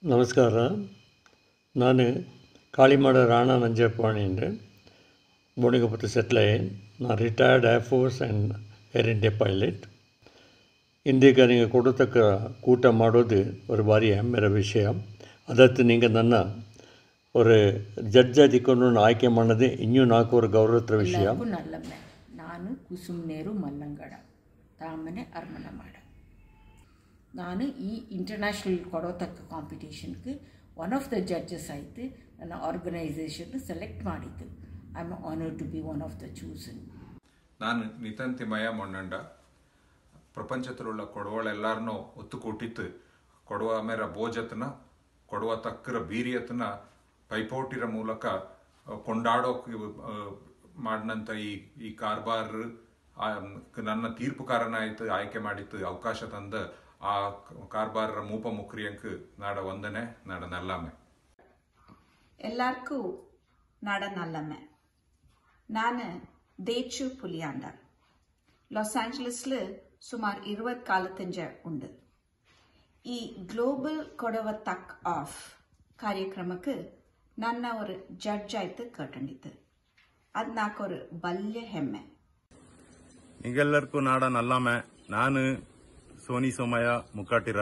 ನಮಸ್ಕಾರ. ನಾನು ಕಾಳಿಮಾಡ ರಾಣಾ ನಂಜಪ್ಪಾಣಿಂದು ಬೋಣಿಗಪುತ್ತು ಸೆಟ್ಲಾಯನ್. ನಾನು retired air force and Air India pilot. ಇಂದೀಗ ನೀವು ಕೊಡತಕ್ಕ ಕೂಟ ಮಾಡೋದು ಒಂದು ಭಾರಿ ಹೆಮ್ಮೆಯ ವಿಷಯ. ಅದತ್ತು ನೀವು ನನ್ನ ஒரு ஜட்ஜாக திக்கணும்னு ஆய்க்கை பண்ணது இன்னும் நாக்கு ஒரு கௌரவத்த விஷயம். நல்லம்மை ನಾನು ಕುಸುಮ್ನೇರು ಮಲ್ಲಂಗಡ ತಾಮನೆ ಅರ್ಮನ ಮಾಡ. ನಾನು ಈ ಇಂಟರ್ನ್ಯಾಷನಲ್ ಕೊಡೋತಕ್ಕ ಕಾಂಪಿಟೇಷನ್ಗೆ ಒನ್ ಆಫ್ ದ ಜಡ್ಜಸ್ ಆಯಿತು. ನನ್ನ ಆರ್ಗನೈಸೇಷನ್ ಸೆಲೆಕ್ಟ್ ಮಾಡಿದ್ದು. I am honoured to be one of the chosen. ನಾನು ನಿತಂತಿಮಯ ಮೊನ್ನಂಡ ಪ್ರಪಂಚದಲ್ಲಿರುವ ಕೊಡವಳೆಲ್ಲಾರನ್ನೂ ಒತ್ತುಕೊಟ್ಟಿತ್ತು. ಕೊಡುವ ಮೇರ ಬೋಜತನ ಕೊಡುವ ತಕ್ಕರ ಬೀರಿಯತನ ಪೈಪೋಟಿರ ಮೂಲಕ ಕೊಂಡಾಡೋಕೆ ಮಾಡಿದಂಥ ಈ ಕಾರ್ಬಾರ್ ನನ್ನ ತೀರ್ಪುಕಾರನಾಯಿತು ಆಯ್ಕೆ ಮಾಡಿತ್ತು ಅವಕಾಶ ತಂದ ಆ ಕಾರ್ಬಾರರ ಮೂಪ ಮುಕ್ರಿಯಂಕ್ ನಾಡ ವಂದನೆ ನಾಡ ನಲ್ಲಮ್ಮೆ. ಎಲ್ಲಾರ್ಗೂ ನಾಡ ನಲ್ಲಮ್ಮೆ. ನಾನು ದೇಚು ಪುಲಿಯಾಂಡ ಲಾಸ್ ಆಂಜಲಸ್ல சுமார் 20 காலத்தஞ்ச உண்டு. ಈ ಗ್ಲೋಬಲ್ ಕೊಡವ ತಕ್ ಆಫ್ ಕಾರ್ಯಕ್ರಮಕ್ಕೆ ನನ್ನ ஒரு ಜಡ್ಜ್ ಆಯ್ತು ಕಟ್ಟಂಡಿತ್ತು. ಅದು ನಾಕೊಂದು ಬಲ್ಯ ಹೆಮ್ಮೆ. ನಿಗೆಲ್ಲರಿಗೂ ನಾಡ ನಲ್ಲಮ್ಮೆ. ನಾನು ಸೋನಿ ಸೋಮಯ್ಯ ಮುಕ್ಕಾಟಿರ.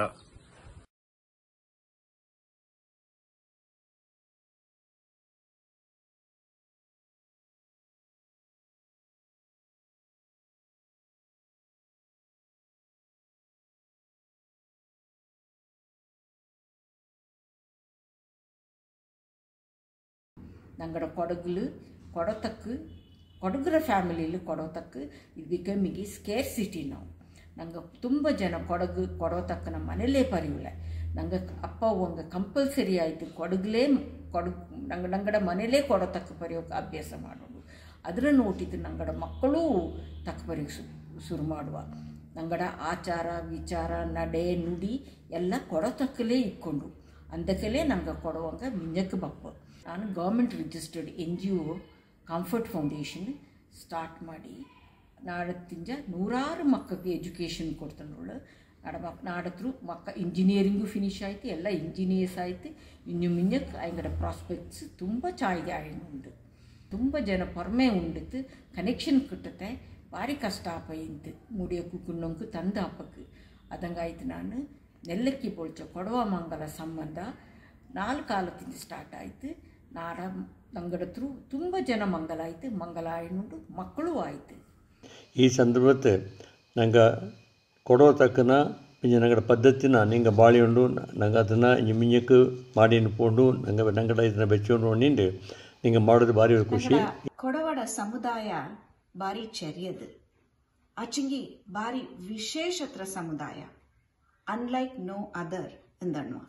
ഞങ്ങളുടെ കൊടകിൽ കൊടത്തക്ക് ಕೊಡಗರ ಫ್ಯಾಮಿಲಿಯಲ್ಲಿ ಕೊಡೋತಕ್ಕೆ ಇದು ಬಿಕಮಿಗೆ ಸ್ಕೇರ್ ಸಿಟಿ. ನಂಗೆ ತುಂಬ ಜನ ಕೊಡೋತಕ್ಕ ನಮ್ಮ ಮನೇಲೇ ಪರಿವಿಲ್ಲ. ನಂಗೆ ಅಪ್ಪ ಅವಂಗೆ ಕಂಪಲ್ಸರಿ ಆಯಿತು ಕೊಡಗಲೇ ನಂಗಡ ಮನೇಲೇ ಕೊಡೋತಕ್ಕ ಪರಿಯೋಕೆ ಅಭ್ಯಾಸ ಮಾಡೋದು. ಅದರ ನೋಟಿದ್ದು ನಂಗಡ ಮಕ್ಕಳು ತಕ್ಕ ಬರೆಯೋಕೆ ಶುರು ಮಾಡುವ. ನಂಗಡ ಆಚಾರ ವಿಚಾರ ನಡೆ ನುಡಿ ಎಲ್ಲ ಕೊಡೋತಕ್ಕಲೇ ಇಕ್ಕೊಂಡು ಅಂದಕ್ಕಲೇ ನಂಗೆ ಕೊಡುವಂಗೆ ಮಿಂಜಕ್ಕೆ ಬಪ್ಪ. ನಾನು government registered NGO comfort foundation start ಮಾಡಿ ನಾಡತ್ತಿಂಜ 100 ಮಕ್ಕಳಿಗೆ ಎಜುಕೇಷನ್ ಕೊಡ್ತಾನವಳು. ನಾಡತ್ರು ಮಕ್ಕ ಇಂಜಿನಿಯರಿಂಗು ಫಿನಿಶ್ ಆಯಿತು, ಎಲ್ಲ ಇಂಜಿನಿಯರ್ಸ್ ಆಯಿತು. ಇನ್ನು ಮಿಂಜಕ್ಕೆ ಆಯ್ಗಡ ಪ್ರಾಸ್ಪೆಕ್ಟ್ಸ್ ತುಂಬ ಚಾಯ್ದೆ ಆಯ್ನುಂಡು. ತುಂಬ ಜನ ಪೊರ್ಮೆ ಉಂಡಿತ್ತು ಕನೆಕ್ಷನ್ ಕಿಟ್ಟತೆ ಭಾರಿ ಕಷ್ಟ ಆಪೈಂತು ಮುಡಿಯೋಕ್ಕೂ ಕುಣ್ಣೊಂಕು ತಂದ ಅಪ್ಪಕ್ಕೆ. ಅದಂಗಾಯ್ತು ನಾನು ನೆಲ್ಲಕ್ಕಿ ಪೊಳ್ಚ ಕೊಡವ ಮಂಗಲ ಸಂಬಂಧ 4 ಕಾಲದಿಂದ ಸ್ಟಾರ್ಟ್ ಆಯಿತು. ನಾಡ ನಂಗಡತ್ರು ತುಂಬ ಜನ ಮಂಗಲ ಆಯ್ನುಂಡು, ಮಕ್ಕಳು ಆಯಿತು. ಈ ಸಂದರ್ಭത്തെ ನಂಗೆ ಕೊಡೋ ತಕ್ಕನ ನಂಗಡ ಪದ್ಧತಿನ ನಿಂಗೆ ಬಾಳಿ ಉಂಡು ನಂಗೆ ಅದನ್ನು ಮಿಂಜಕ್ಕೆ ಮಾಡಿ ಅನ್ಕೊಂಡು ನಂಗಡ ಇದನ್ನ ಬೆಚ್ಚಕೊಂಡು ನಿಂಡು ನಿಂಗೆ ಮಾಡೋದು ಭಾರಿ ಖುಷಿ. ಕೊಡವಡ ಸಮುದಾಯ ಭಾರಿ ಚೆರಿಯದು ಅಚ್ಚಂಗಿ ಭಾರಿ ವಿಶೇಷತ್ರ ಸಮುದಾಯ. ಅನ್ಲೈಕ್ ನೋ ಅದರ್ ಎಂದಣ್ಣುವ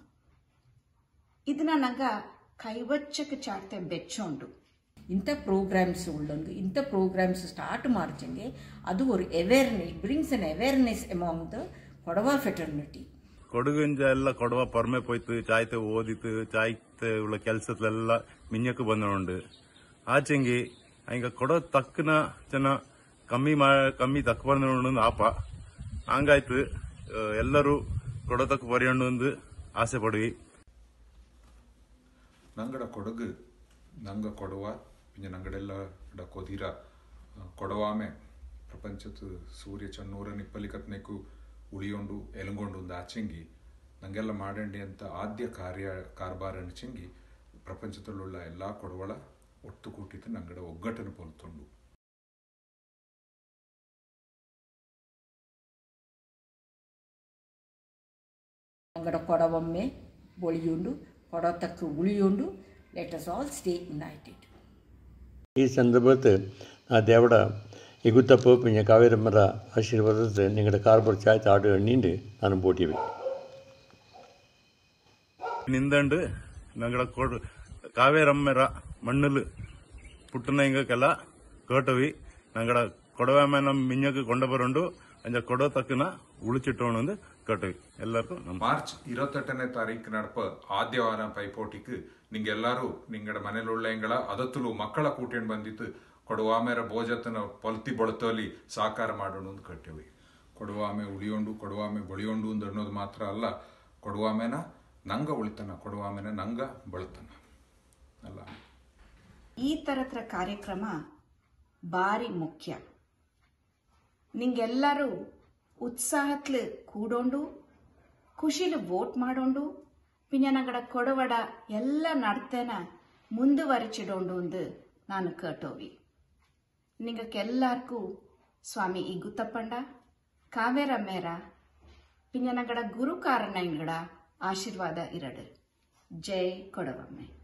ಇದನ್ನ ನಂಗ ಕೈವಚ್ಚಕ್ಕೆ ಚಾಡ್ತೆ ಬೆಚ್ಚೋಂಡು. ಇಂಥ ಪ್ರೋಗ್ರಾಮ್ಸ್ ಉಳ್ಳಂಗೆ ಇಂಥ ಪ್ರೋಗ್ರಾಮ್ಸ್ ಸ್ಟಾರ್ಟ್ ಮಾಡ್ಚಂಗೆ ಅದು ಒಂದು awareness brings an awareness among the Kodava fraternity. ಕೊಡಗಿಂಜ ಎಲ್ಲ ಕೊಡವ ಪೊರ್ಮೆ ಪೋಯ್ತು ಚಾಯ್ತೆ ಓದಿತ್ತು ಚಾಯ್ತೆ ಉಳ್ಳ ಕೆಲಸದಲ್ಲೆಲ್ಲ ಮಿಂಜಕ್ಕೆ ಬಂದೋಂಡು ಆಚೆಂಗಿ ಹಿಂಗ ಕೊಡೋ ತಕ್ಕನ ಜನ ಕಮ್ಮಿ ತಕ್ಕ ಬಂದೋಂಡು ಆಪ ಹಂಗಾಯ್ತು. ಎಲ್ಲರೂ ಕೊಡೋ ತಕ್ಕ ಬರೆಯೋಂಡು ಒಂದು ಆಸೆ ಪಡುವಿ. ನಂಗಡ ಕೊಡಗು ನಂಗ ಕೊಡುವ ಪಿಂಜ ನಂಗಡೆಲ್ಲ ಕೊದಿರ ಕೊಡವಾಮೆ ಪ್ರಪಂಚದ ಸೂರ್ಯ ಚನ್ನೂರ ನಿಪ್ಪಲಿಕತ್ನೆಗೂ ಉಳಿಯೋಂಡು ಎಲಂಗೊಂಡು ಒಂದು ಆಚೆಂಗಿ ನಂಗೆಲ್ಲ ಮಾಡಂಡಿ ಅಂತ ಆದ್ಯ ಕಾರ್ಬಾರ ಅಣಿಚೆಂಗಿ ಪ್ರಪಂಚದಲ್ലുള്ള ಎಲ್ಲ ಕೊಡವಳ ಒಟ್ಟು ಕೂಟಿತ್ತು ನಂಗಡ ಒಗ್ಗಟ್ಟನ್ನು ಪೊಲ್ತೊಂಡು. ನಂಗಡ ಕೊಡವೊಮ್ಮೆ ಬೊಳಿಯುಂಡು ಕೊಡೋತಕ್ಕ ಉಳಿಯುಂಡು. Let us all stay united. ಈ ಸಂದರ್ಭത്തെ ಆ ದೇವಡ ಎಗುತ್ತಪ್ಪ ಪಿಂಜ ಕಾವೇರಮ್ಮರ ಆಶೀರ್ವಾದத்தை ನಿಂಗಡ ಕಾರ್ಬಾರ್ ಚಾಯ್ತ ಆಡು ಎಣ್ಣೀಂಡು ನಾನು ಬೋಟಿವೆ ನಿಂದಂಡು ನಂಗಡ ಕಾವೇರಮ್ಮರ ಮಣ್ಣಲು ಪುಟ್ಟನ ಹಿಂಗಕ್ಕೆಲ್ಲ ಕೇಟವಿ ನಂಗಡ ಕೊಡವೆ ನಮ್ಮ ಮಿಂಜಕ್ಕೆ ಕೊಂಡ ಬರೋಂಡು ಅಂಜ ಕೊಡೋ ತಕ್ಕನ ಉಳಿಚಿಟ್ಟೋಣಂದು ಕೇಟವಿ. ಎಲ್ಲರಿಗೂ ಮಾರ್ಚ್ 28ನೇ ತಾರೀಕು ನಡಪ ಆದ್ಯವಾರ ಪೈಪೋಟಿക്ക് ನಿಂಗೆಲ್ಲರೂ ನಿಂಗಡ ಮನೇಲುಳ್ಳೆಂಗಳ ಅದತ್ತಲು ಮಕ್ಕಳ ಕೂಟೇಣ್ ಬಂದಿತ್ತು ಕೊಡುವಾಮೆರ ಬೋಜತನ ಪೊಲ್ತಿ ಬೊಳತೋಲಿ ಸಾಕಾರ ಮಾಡೋಣ ಅಂತ ಕಟ್ಟೇವಿ. ಕೊಡುವಾಮೆ ಉಳಿಯೋಂಡು ಕೊಡುವಾಮೆ ಬೊಳಿಯೋಂಡು ಅಂತ ಅನ್ನೋದು ಮಾತ್ರ ಅಲ್ಲ, ಕೊಡುವಾಮೆನ ನಂಗ ಉಳಿತನ ಕೊಡುವ ಆಮೇಲೆ ನಂಗ ಬಳತನ ಅಲ್ಲ. ಈ ಥರದ ಕಾರ್ಯಕ್ರಮ ಭಾರಿ ಮುಖ್ಯ. ನಿಂಗೆಲ್ಲರೂ ಉತ್ಸಾಹತ್ಲು ಕೂಡೋಂಡು ಖುಷಿಲು ವೋಟ್ ಮಾಡೋಂಡು പിന്നെ ഞങ്ങളുടെ ಕೊಡವಡ ಎಲ್ಲ ನಡ್ತೇನ ಮುಂದುವರಿಚಿಡೋಂಡು ಎಂದು ನಾನು ಕೇಟೋವಿ. ನಿಂಗಕ್ಕೆಲ್ಲರಿಗೂ ಸ್ವಾಮಿ ಈ ಗುತ್ತಪ್ಪಂಡ ಕಾವೇರ ಮೇರ പിന്നെ ഞങ്ങളുടെ ಗುರು ಕಾರಣ ಆಶೀರ್ವಾದ ಇರಡು. ಜೈ ಕೊಡವಮ್ಮೆ.